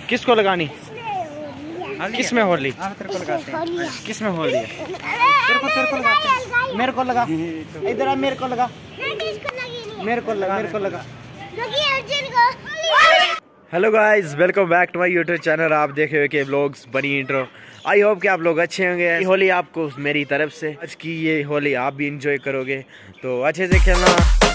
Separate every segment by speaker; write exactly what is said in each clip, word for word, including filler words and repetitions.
Speaker 1: किसको लगानी? किस में होली? किस में होली है? तेरे को तेरे को लगाते हैं। मेरे को लगा, इधर आ, मेरे को लगा, मेरे को लगा, मेरे को लगा। Hello guys, welcome back to my YouTube channel. आप देख रहे हो कि व्लॉग्स बनी इंट्रो। आई होप कि आप लोग अच्छे होंगे। होली आपको मेरी तरफ से आज की ये होली आप भी इंजॉय करोगे, तो अच्छे से खेलना।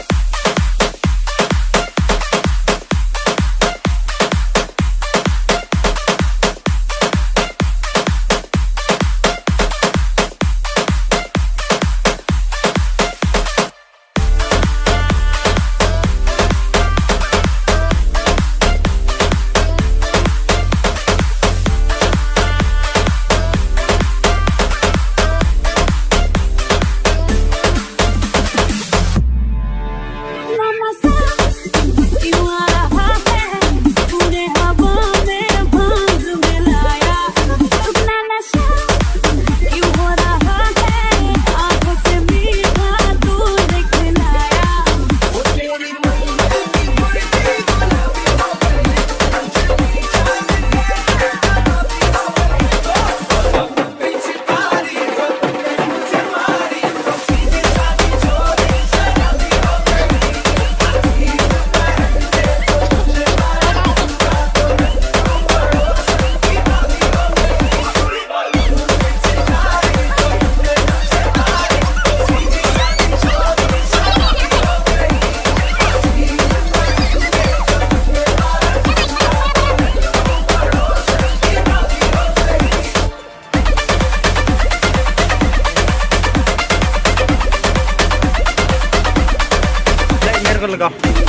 Speaker 1: लगा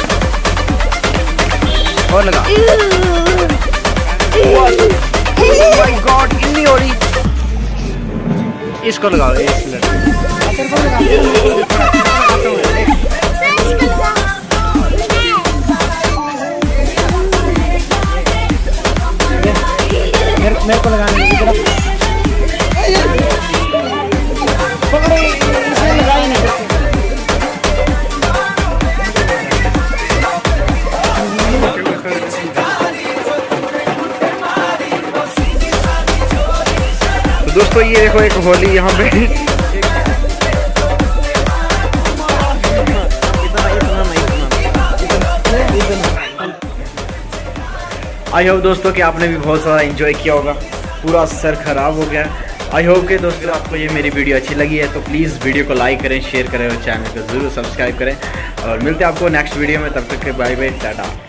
Speaker 1: और लगा। ओह माय गॉड, इतनी हो रही। इसको लगाओ, इस मेरे मेरे को लगाने की तरफ पकड़ो, इसने लगाई नहीं। दोस्तों ये देखो एक होली यहाँ पे आई होप दोस्तों कि आपने भी बहुत सारा एंजॉय किया होगा। पूरा सर खराब हो गया। आई होप कि दोस्तों आपको ये मेरी वीडियो अच्छी लगी है तो प्लीज़ वीडियो को लाइक करें, शेयर करें और चैनल को ज़रूर सब्सक्राइब करें। और मिलते हैं आपको नेक्स्ट वीडियो में, तब तक के बाय बाय, टाटा।